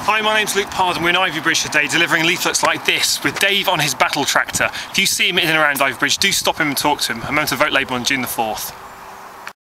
Hi, my name's Luke Pollard and we're in Ivybridge today delivering leaflets like this with Dave on his battle tractor. If you see him in and around Ivybridge, do stop him and talk to him. Remember to vote Labour on June the 4th.